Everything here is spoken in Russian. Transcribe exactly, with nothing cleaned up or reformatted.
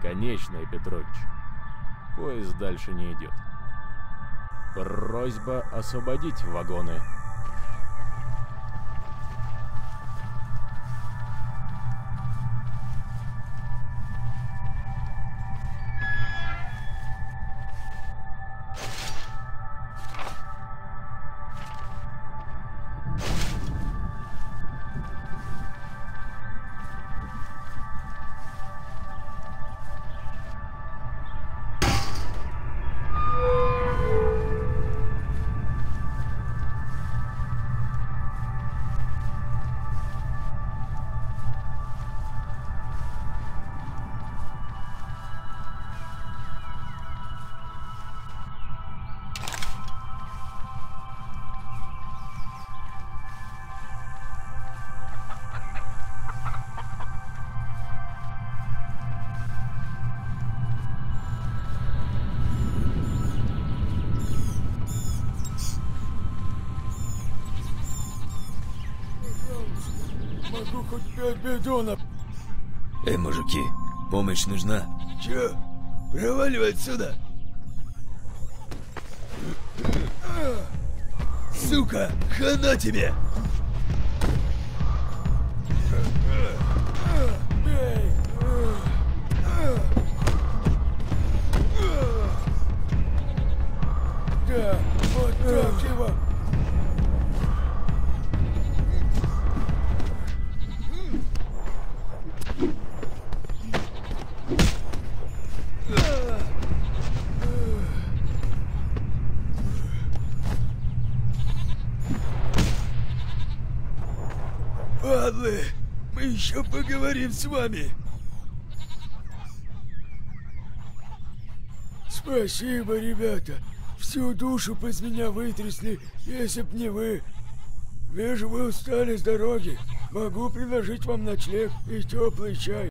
Конечная, Петрович. Поезд дальше не идет. Просьба освободить вагоны. Могу хоть пять бидонов. Эй, мужики, помощь нужна? Чё? Проваливай отсюда! Сука, хана тебе! Бей! Да, вот так его! Падлы, мы еще поговорим с вами. Спасибо, ребята. Всю душу из меня вытрясли, если б не вы. Вижу, вы устали с дороги. Могу предложить вам ночлег и теплый чай.